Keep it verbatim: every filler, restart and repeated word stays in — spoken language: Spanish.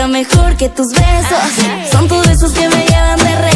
mejor que tus besos. Son tus besos que me llevan de regreso.